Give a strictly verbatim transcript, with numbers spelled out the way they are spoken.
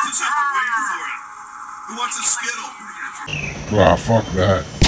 just have to wait for it. Who wants a Skittle? Ah, fuck that.